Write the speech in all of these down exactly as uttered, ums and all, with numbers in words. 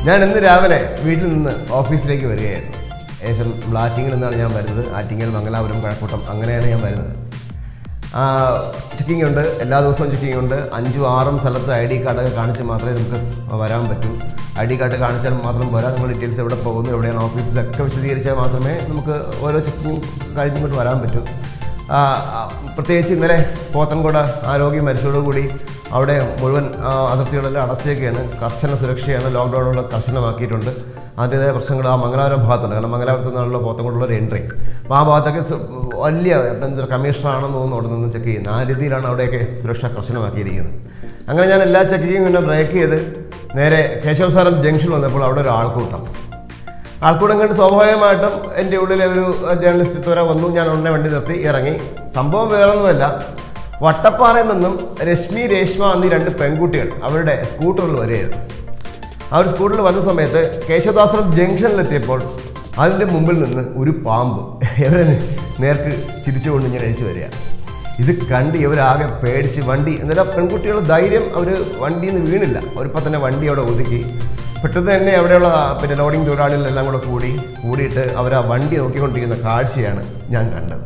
ഞാൻ ഇന്ന് രാവിലെ വീട്ടിൽ നിന്ന് ഓഫീസിലേക്ക് വരികയായിരുന്നു. ഏകദേശം നമ്മൾ ആറ്റിങ്ങിൽ നിന്നാണ് ഞാൻ വരുന്നത്. ആറ്റിങ്ങൽ, മംഗലാപുരം, കഴക്കൂട്ടം അങ്ങനെയാണ് ഞാൻ വരുന്നത്. ചെക്കിംഗ് ഉണ്ട്, എല്ലാ ദിവസവും ചെക്കിംഗ് ഉണ്ട്. അഞ്ചും ആറും സ്ഥലത്ത് ഐ ഡി കാർഡൊക്കെ കാണിച്ച് മാത്രമേ നമുക്ക് വരാൻ പറ്റൂ. ഐ ഡി കാർഡ് കാണിച്ചാൽ മാത്രം പോരാ, നമ്മൾ ഡീറ്റെയിൽസ് എവിടെ പോകുന്നു, എവിടെയാണ് ഓഫീസ്, ഇതൊക്കെ വിശദീകരിച്ചാൽ മാത്രമേ നമുക്ക് ഓരോ ചെക്കിങ് കഴിഞ്ഞിങ്ങോട്ട് വരാൻ പറ്റൂ. പ്രത്യേകിച്ച് ഇന്നലെ പോത്തൻകോട് ആരോഗ്യ മരിച്ചതോടുകൂടി അവിടെ മുഴുവൻ അതിർത്തികളെല്ലാം അടച്ചേക്കുകയാണ്. കർശന സുരക്ഷയാണ്, ലോക്ക്ഡൗണുകൾ കർശനമാക്കിയിട്ടുണ്ട്. അതിൻ്റേതായ പ്രശ്നങ്ങൾ ആ മംഗലാപുരം ഭാഗത്തുണ്ട്. കാരണം മംഗലാപുരത്ത് നിന്നുള്ള പോത്തൻകോടുള്ള ഒരു എൻട്രി, അപ്പോൾ ആ ഭാഗത്തൊക്കെ വലിയ എന്താ കമ്മീഷണറാണെന്ന് തോന്നുന്നു അവിടെ നിന്ന് ചെക്ക് ചെയ്യുന്നത്. ആ രീതിയിലാണ് അവിടെയൊക്കെ സുരക്ഷ കർശനമാക്കിയിരിക്കുന്നത്. അങ്ങനെ ഞാൻ എല്ലാ ചെക്കിങ്ങും പിന്നെ ബ്രേക്ക് ചെയ്ത് നേരെ കേശവസാരം ജംഗ്ഷനിൽ വന്നപ്പോൾ അവിടെ ഒരു ആൾക്കൂട്ടം ആൾക്കൂട്ടം കണ്ട് സ്വാഭാവികമായിട്ടും എൻ്റെ ഉള്ളിലെ ഒരു ജേർണലിസ്റ്റ് ത്വര വന്നു. ഞാൻ ഉടനെ വണ്ടി നിർത്തി ഇറങ്ങി. സംഭവം വേറൊന്നുമല്ല, വട്ടപ്പാറയിൽ നിന്നും രശ്മി, രേഷ്മ എന്നീ രണ്ട് പെൺകുട്ടികൾ അവരുടെ സ്കൂട്ടറിൽ വരികയായിരുന്നു. ആ ഒരു സ്കൂട്ടറിൽ വരുന്ന സമയത്ത് കേശവദാസനം ജംഗ്ഷനിലെത്തിയപ്പോൾ അതിൻ്റെ മുമ്പിൽ നിന്ന് ഒരു പാമ്പ് ഇവരെ നേർക്ക് ചിരിച്ചുകൊണ്ട് ഇങ്ങനെ അഴിച്ചു വരിക. ഇത് കണ്ട് ഇവരാകെ പേടിച്ച് വണ്ടി, എന്നിട്ട് പെൺകുട്ടികൾ ധൈര്യം, അവർ വണ്ടിയിൽ നിന്ന് വീണില്ല. അവരിപ്പോൾ തന്നെ വണ്ടി അവിടെ ഒതുക്കി പെട്ടെന്ന് തന്നെ അവിടെയുള്ള പിന്നെ ലോഡിംഗ് തൊഴിലാളികളെല്ലാം കൂടെ കൂടി കൂടിയിട്ട് അവർ ആ വണ്ടി നോക്കിക്കൊണ്ടിരിക്കുന്ന കാഴ്ചയാണ് ഞാൻ കണ്ടത്.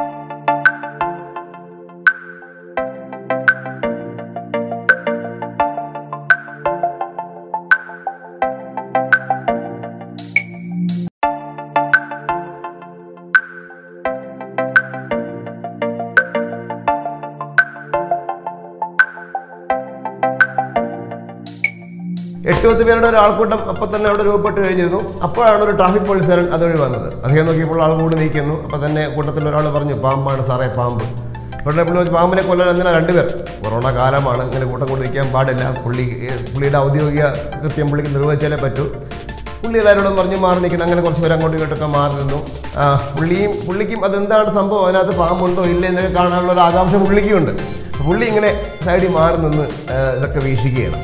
എട്ട് പത്ത് പേരുടെ ഒരു ആൾക്കൂട്ടം അപ്പം തന്നെ അവിടെ രൂപപ്പെട്ട് കഴിഞ്ഞിരുന്നു. അപ്പോഴാണ് ഒരു ട്രാഫിക് പോലീസുകാരൻ അതുവഴി വന്നത്. അദ്ദേഹം നോക്കിയപ്പോൾ ആൾ കൂടി നീക്കുന്നു. അപ്പോൾ തന്നെ കൂട്ടത്തിൽ ഒരാൾ പറഞ്ഞു, പാമ്പാണ് സാറേ, പാമ്പ്. ഉടനെ പുള്ളി പാമ്പിനെ കൊല്ലാൻ എന്തിനാ രണ്ടുപേർ, കൊറോണ കാലമാണ്, ഇങ്ങനെ കൂട്ടം കൊണ്ട് നിൽക്കാൻ പാടില്ല, പുള്ളി പുള്ളിയുടെ ഔദ്യോഗിക കൃത്യം പുള്ളിക്ക് നിർവഹിച്ചാലേ പറ്റൂ. പുള്ളി എല്ലാവരോടും പറഞ്ഞു മാറി നിൽക്കണം. അങ്ങനെ കുറച്ച് പേര് അങ്ങോട്ടും ഇങ്ങോട്ടൊക്കെ മാറി നിന്നു. പുള്ളിയും പുള്ളിക്കും അതെന്താണ് സംഭവം, അതിനകത്ത് പാമ്പുണ്ടോ ഇല്ല എന്നൊക്കെ കാണാനുള്ള ഒരു ആകാംക്ഷ പുള്ളിക്കുമുണ്ട്. പുള്ളി ഇങ്ങനെ സൈഡിൽ മാറി നിന്ന് ഇതൊക്കെ വീക്ഷിക്കുകയാണ്.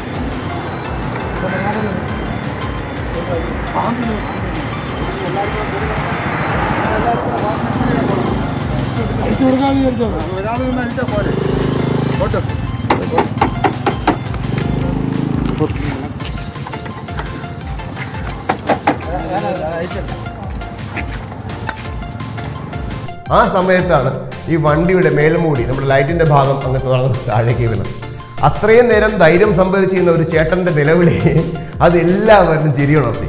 ആ സമയത്താണ് ഈ വണ്ടിയുടെ മേൽമൂടി, നമ്മുടെ ലൈറ്റിന്റെ ഭാഗം അങ്ങ് തുറന്ന് താഴേക്ക് വീണത്. അത്രയും നേരം ധൈര്യം സംഭരിച്ചിരുന്ന ഒരു ചേട്ടന്റെ നിലവിളി അത് എല്ലാവരും ചിരിയുണർത്തി.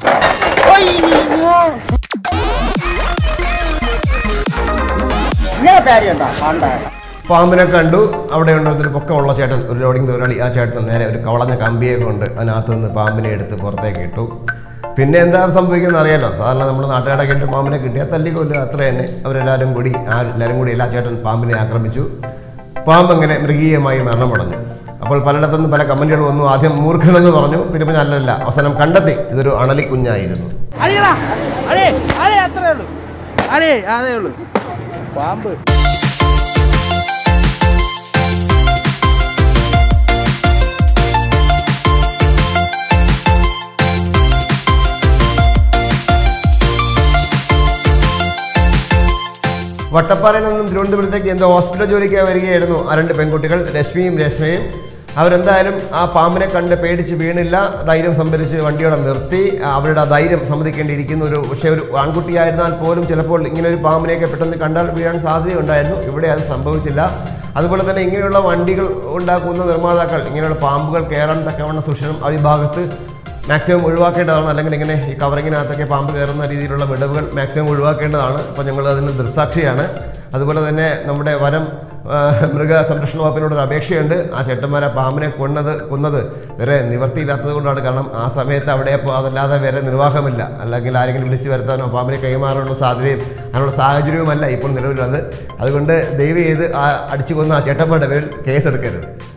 പാമ്പിനെ കണ്ടു. അവിടെ ഉണ്ടൊരു പൊക്കമുള്ള ചേട്ടൻ, ഒരു ലോഡിംഗ് തൊഴിലാളി, ആ ചേട്ടൻ നേരെ ഒരു കവളഞ്ഞ കമ്പിയെ കൊണ്ട് അതിനകത്ത് നിന്ന് പാമ്പിനെ എടുത്ത് പുറത്തേക്ക് ഇട്ടു. പിന്നെ എന്താ സംഭവിക്കുന്നത് അറിയാലോ, സാധാരണ നമ്മൾ നാട്ടുകാരൊക്കെ ഇട്ട് പാമ്പിനെ കിട്ടിയാൽ തല്ലിക്കൊല്ലുക, അത്ര തന്നെ. അവരെല്ലാവരും കൂടി ആ എല്ലാവരും കൂടി എല്ലാ ചേട്ടൻ പാമ്പിനെ ആക്രമിച്ചു. പാമ്പ് അങ്ങനെ മൃഗീയമായി മരണമടഞ്ഞു. അപ്പോൾ പലയിടത്തുനിന്ന് പല കമന്റുകൾ വന്നു. ആദ്യം മൂർഖനെന്ന് പറഞ്ഞു, പിന്നെ പിന്നെ അല്ലല്ല, അവസാനം കണ്ടെത്തി ഇതൊരു അണലിക്കുഞ്ഞായിരുന്നു. പാമ്പ് വട്ടപ്പാറയിൽ നിന്നും തിരുവനന്തപുരത്തേക്ക് എന്തോ ഹോസ്പിറ്റൽ ജോലിക്കായി വരികയായിരുന്നു ആ രണ്ട് പെൺകുട്ടികൾ, രശ്മിയും രേഷ്മയും. അവരെന്തായാലും ആ പാമ്പിനെ കണ്ട് പേടിച്ച് വീണില്ല, ധൈര്യം സംഭരിച്ച് വണ്ടിയോടെ നിർത്തി. അവരുടെ ആ ധൈര്യം സമ്മതിക്കേണ്ടിയിരിക്കുന്ന ഒരു, പക്ഷേ ഒരു ആൺകുട്ടിയായിരുന്നാൽ പോലും ചിലപ്പോൾ ഇങ്ങനെ ഒരു പാമ്പിനെയൊക്കെ പെട്ടെന്ന് കണ്ടാൽ വീഴാൻ സാധ്യതയുണ്ടായിരുന്നു. ഇവിടെ അത് സംഭവിച്ചില്ല. അതുപോലെ തന്നെ ഇങ്ങനെയുള്ള വണ്ടികൾ ഉണ്ടാക്കുന്ന നിർമ്മാതാക്കൾ ഇങ്ങനെയുള്ള പാമ്പുകൾ കയറാൻ തക്കവണ്ണം സൂക്ഷിക്കണം. ആ ഭാഗത്ത് മാക്സിമം ഒഴിവാക്കേണ്ടതാണ്. അല്ലെങ്കിൽ ഇങ്ങനെ ഈ കവറിങ്ങിനകത്തൊക്കെ പാമ്പ് കയറുന്ന രീതിയിലുള്ള വിടവുകൾ മാക്സിമം ഒഴിവാക്കേണ്ടതാണ്. അപ്പോൾ ഞങ്ങൾ അതിന് ദൃക്സാക്ഷിയാണ്. അതുപോലെ തന്നെ നമ്മുടെ വനം മൃഗ സംരക്ഷണ വകുപ്പിനോടൊരു അപേക്ഷയുണ്ട്. ആ ചേട്ടന്മാരെ പാമ്പിനെ കൊന്നത് കൊന്നത് വേറെ നിവർത്തിയില്ലാത്തത് കൊണ്ടാണ്. കാരണം ആ സമയത്ത് അവിടെ അപ്പോൾ അതല്ലാതെ വേറെ നിർവാഹമില്ല. അല്ലെങ്കിൽ ആരെങ്കിലും വിളിച്ചു വരുത്താനോ പാമ്പിനെ കൈമാറാനുള്ള സാധ്യതയും അതിനുള്ള സാഹചര്യവുമല്ല ഇപ്പോൾ നിലവിലുള്ളത്. അതുകൊണ്ട് ദയവ് ചെയ്ത് ആ അടിച്ചു കൊന്ന ആ ചേട്ടന്മാരുടെ പേരിൽ കേസെടുക്കരുത്.